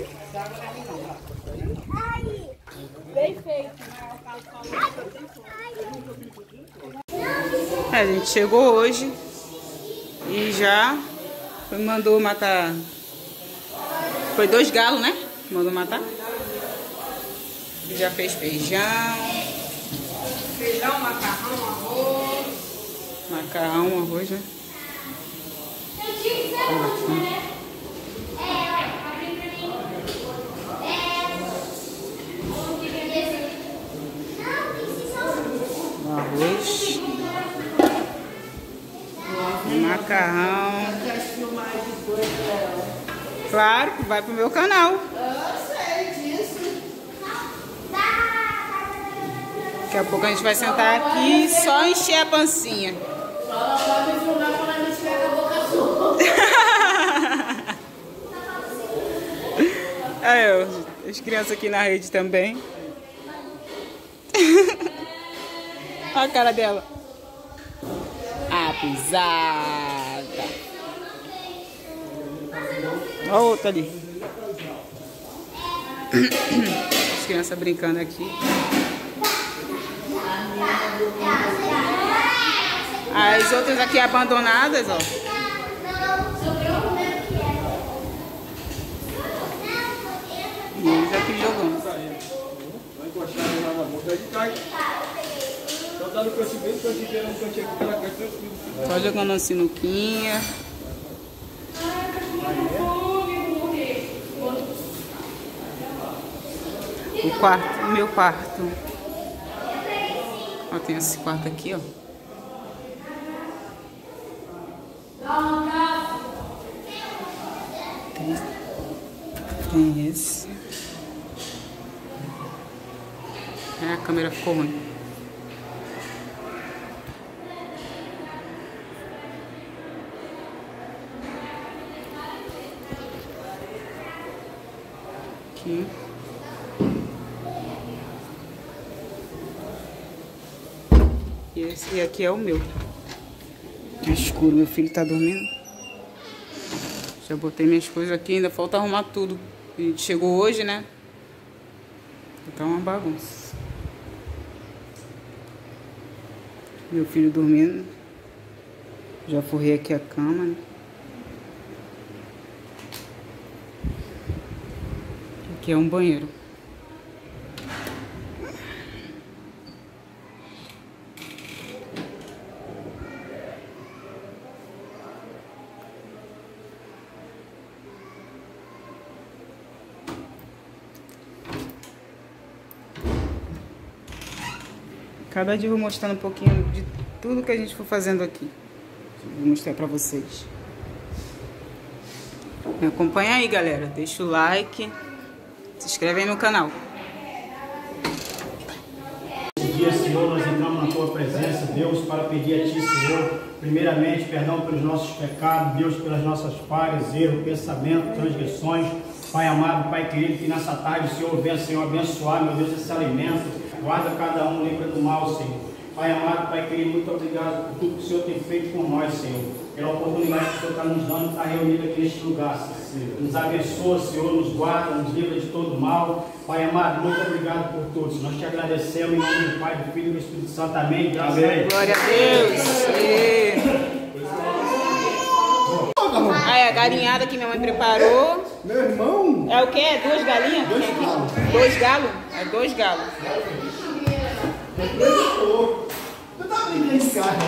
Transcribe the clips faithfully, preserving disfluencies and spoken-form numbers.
Bem feito. É, a gente chegou hoje e já mandou matar. Foi dois galos, né? Mandou matar. Já fez feijão. Feijão, macarrão, arroz. Macarrão, arroz, né? Arroz. Macarrão. Claro, vai pro meu canal. Eu sei disso. Daqui a pouco a gente vai sentar aqui e só encher a pancinha. Só não pode filmar quando a gente pega a boca sua. Aí, ó, as crianças aqui na rede também. Olha a cara dela. A pisada. Olha a outra ali. As crianças brincando aqui. As outras aqui abandonadas, ó. E eles aqui jogando. Vai encostar lá na boca de trás. Só dá no crescimento, que eu te quero um cantinho aqui pela casa. Só jogando uma sinuquinha. O quarto, o meu quarto. Ó, tem esse quarto aqui, ó. Tem, tem esse. É, a câmera ficou ruim. Aqui. E esse aqui é o meu. É escuro, meu filho tá dormindo. Já botei minhas coisas aqui, ainda falta arrumar tudo. A gente chegou hoje, né? Tá uma bagunça. Meu filho dormindo. Já forrei aqui a cama, né? Aqui é um banheiro. Cada dia eu vou mostrando um pouquinho de tudo que a gente for fazendo aqui. Vou mostrar pra vocês. Me acompanha aí, galera. Deixa o like. Se inscreve aí no canal. Nesse dia, Senhor, nós entramos na Tua presença, Deus, para pedir a Ti, Senhor, primeiramente, perdão pelos nossos pecados, Deus, pelas nossas falhas, erros, pensamentos, transgressões. Pai amado, Pai querido, que nessa tarde o Senhor venha, Senhor, abençoar, meu Deus, esse alimento. Guarda cada um, livra do mal, Senhor. Pai amado, Pai querido, muito obrigado por tudo que o Senhor tem feito por nós, Senhor. Pela oportunidade que o Senhor está nos dando de estar reunido aqui neste lugar, Senhor. Nos abençoa, Senhor, nos guarda, nos livra de todo mal. Pai amado, muito obrigado por todos. Nós te agradecemos em nome do Pai, do Filho e do Espírito Santo. Amém. Graças a Deus. Glória a Deus. E... Aí, a galinhada que minha mãe preparou. Meu irmão! É o quê? É duas galinhas? Dois galos. Dois galos? É dois galos. Tu tá brincando de carro?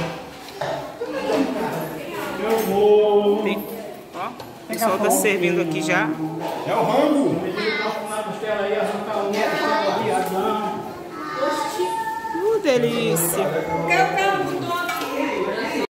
Meu amor. Tem... Ó, o pessoal tá servindo aqui já. É o rango! Uh, delícia. Quero